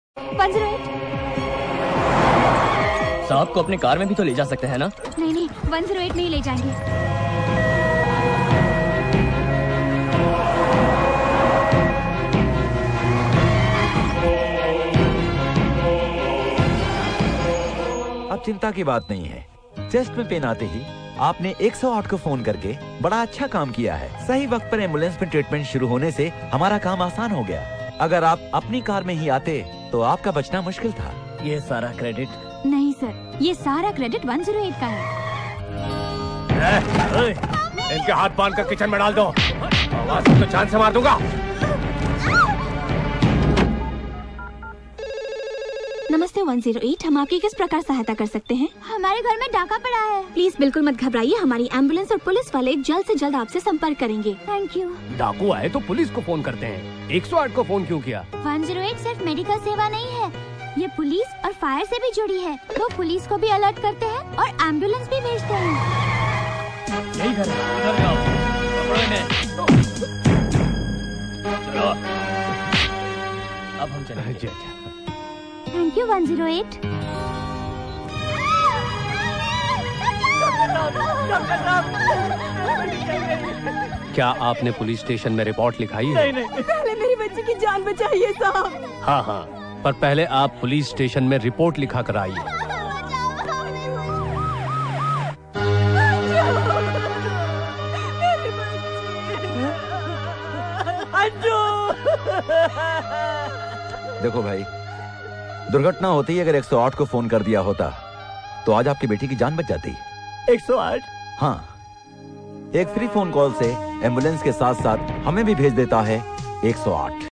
108। साहब को अपने कार में भी तो ले जा सकते हैं ना? नहीं नहीं, 108 नहीं ले जाएंगे। अब चिंता की बात नहीं है। चेस्ट में पेन आते ही आपने 108 को फोन करके बड़ा अच्छा काम किया है। सही वक्त पर एम्बुलेंस में ट्रीटमेंट शुरू होने से हमारा काम आसान हो गया। अगर आप अपनी कार में ही आते तो आपका बचना मुश्किल था। ये सारा क्रेडिट? नहीं सर, ये सारा क्रेडिट 108 का है। इनके हाथ बांध कर किचन में डाल दो, आवाज तो जान से मार दूंगा। नमस्ते 108, हम आपकी किस प्रकार सहायता कर सकते हैं? हमारे घर में डाका पड़ा है। प्लीज बिल्कुल मत घबराइए, हमारी एम्बुलेंस और पुलिस वाले जल्द से जल्द आपसे संपर्क करेंगे। Thank you. डाकू आए तो पुलिस को फोन करते हैं, 108 को फोन क्यों किया? 108 सिर्फ मेडिकल सेवा नहीं है, ये पुलिस और फायर से भी जुड़ी है। तो पुलिस को भी अलर्ट करते हैं और एम्बुलेंस भी भेजते हैं। यही घर है, इधर आओ। चलो अब हम चलेंगे। Thank you 108। क्या आपने पुलिस स्टेशन में रिपोर्ट लिखाई है? नहीं नहीं, पहले मेरी बच्ची की जान बचाइए साहब। हाँ हाँ, पर पहले आप पुलिस स्टेशन में रिपोर्ट लिखा कर आइए। देखो भाई, दुर्घटना होती ही अगर 108 को फोन कर दिया होता तो आज आपकी बेटी की जान बच जाती। 108? हाँ, एक फ्री फोन कॉल से एम्बुलेंस के साथ साथ हमें भी भेज देता है 108।